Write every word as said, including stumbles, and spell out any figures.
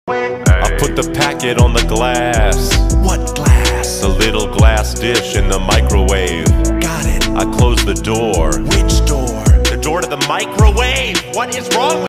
I put the packet on the glass. What glass? The little glass dish in the microwave. Got it. I close the door. Which door? The door to the microwave! What is wrong with